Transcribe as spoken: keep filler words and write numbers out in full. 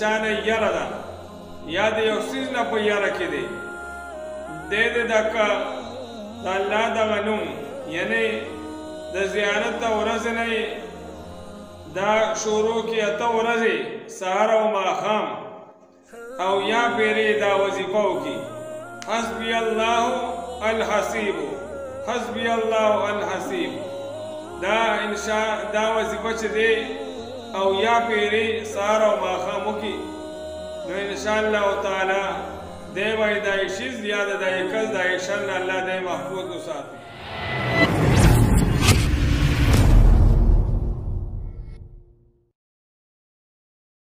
چا نه یره ده یا د یو څیز نه په یره کې دی دی د دکه د الله دغه نوم یعنی د زیارت د ورځې نه دا شروع کې اته ورځې سهار او ماښام او یا پیرې دا وظیفه وکړي حسبي الله الحسیب حسبي الله الحسیب دا انشاء دا وظیفه چې دی او یا پیرې سهار او ماښام وکړي نو انشاءالله تعالی دی به د شیز یا د یې کس د یې شر نه الله دی محفوظ وساتي